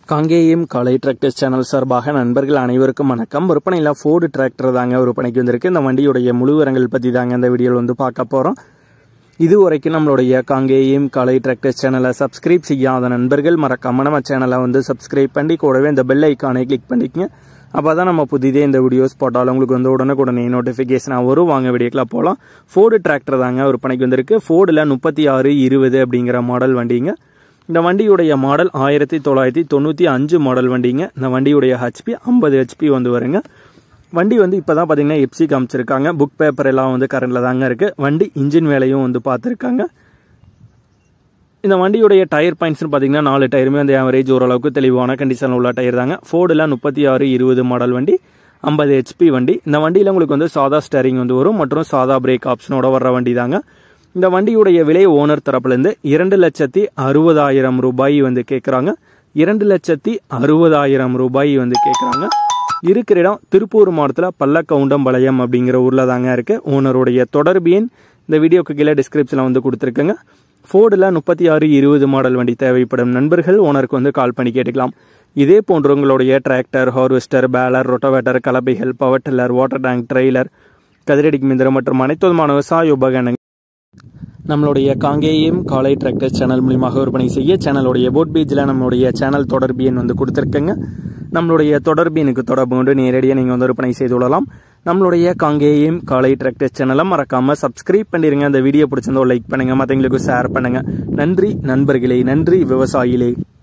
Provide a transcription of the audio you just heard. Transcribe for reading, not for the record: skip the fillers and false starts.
காங்கேயம் காலை tractors channel சார்பாக நண்பர்கள் அனைவருக்கும் வணக்கம். விற்பனையில் ஃபோர்டு டிராக்டர் தாங்க விற்பனைக்கு வந்திருக்கு. இந்த வண்டியுடைய முழு விவரங்கள் பற்றி தாங்க இந்த வீடியோவில் வந்து பார்க்க போகிறோம். இதுவரைக்கும் நம்மளுடைய காங்கேயம் காலை டிராக்டர்ஸ் சேனலை சப்ஸ்கிரைப் செய்யாத நண்பர்கள் மறக்காம நம்ம சேனலை வந்து சப்ஸ்கிரைப் பண்ணி கூடவே இந்த பெல் ஐக்கானை கிளிக் பண்ணிக்கங்க. அப்போ தான் நம்ம புதிதே இந்த வீடியோஸ் போட்டாலும் உங்களுக்கு வந்து உடனே நோட்டிஃபிகேஷனாக வரும். வாங்க வீடியோக்கெலாம் போகலாம். ஃபோர்டு டிராக்டர் தாங்க விற்பனைக்கு வந்திருக்கு. ஃபோர்டில் 3620 அப்படிங்கிற மாடல் வண்டிங்க. இந்த வண்டியுடைய மாடல் 1995 மாடல் வண்டிங்க. இந்த வண்டியுடைய ஹெச்பி 50 ஹெச்பி வந்து வருங்க. வண்டி வந்து இப்போ தான் பார்த்தீங்கன்னா எப்சி காமிச்சிருக்காங்க. புக் பேப்பர் எல்லாம் வந்து கரண்டில் தாங்க இருக்குது. வண்டி இன்ஜின் வேலையும் வந்து பார்த்துருக்காங்க. இந்த வண்டியுடைய டயர் பாயிண்ட்ஸ்னு பார்த்தீங்கன்னா 4 டயருமே வந்து ஆவரேஜ் ஓரளவுக்கு தெளிவான கண்டிஷனில் உள்ள டயர் தாங்க. ஃபோர்டில் 3620 மாடல் வண்டி 50 ஹெச்பி வண்டி. இந்த வண்டியில் உங்களுக்கு வந்து சாதா ஸ்டேரிங் வந்து வரும் மற்றும் சாதா பிரேக் ஆப்ஷனோட வர்ற வண்டி தாங்க. இந்த வண்டியுடைய விலை ஓனர் தரப்புலேருந்து 2,60,000 ரூபாய் வந்து கேட்குறாங்க. 2,60,000 ரூபாய் வந்து கேட்குறாங்க. இருக்கிற இடம் திருப்பூர் மாவட்டத்தில் பல்லக்கவுண்டம்பாளையம் அப்படிங்கிற ஊரில் தாங்க இருக்குது. ஓனருடைய தொடர்பு எண் இந்த வீடியோக்கு கீழே டிஸ்கிரிப்ஷனில் வந்து கொடுத்துருக்குங்க. ஃபோர்டில் 3620 மாடல் வண்டி தேவைப்படும் நண்பர்கள் ஓனருக்கு வந்து கால் பண்ணி கேட்டுக்கலாம். இதே போன்று உங்களுடைய டிராக்டர், ஹார்வெஸ்டர், பேலர், ரொட்டவேட்டர், கலப்பைகள், power tiller, water tank, trailer, கதிரடிக்கு மிந்திரம் மற்றும் அனைத்து விதமான விவசாய உபகரணங்கள் நம்மளுடைய காங்கேயம் காலை டிராக்டர் சேனல் மூலியமாக விற்பனை செய்ய சேனலுடைய போட் பேஜில் நம்மளுடைய சேனல் தொடர்பு எண் வந்து கொடுத்துருக்கேங்க. நம்மளுடைய தொடர்பு எனக்கு தொடர்பு கொண்டு நேரடியாக நீங்கள் வந்து விற்பனை செய்து கொள்ளலாம். நம்மளுடைய காங்கேயம் காலை டிராக்டர் சேனலை மறக்காமல் சப்ஸ்கிரைப் பண்ணிடுங்க. அந்த வீடியோ பிடிச்சிருந்தோ லைக் பண்ணுங்கள், மற்றவங்களுக்கு ஷேர் பண்ணுங்கள். நன்றி நண்பர்களே, நன்றி விவசாயிகளே.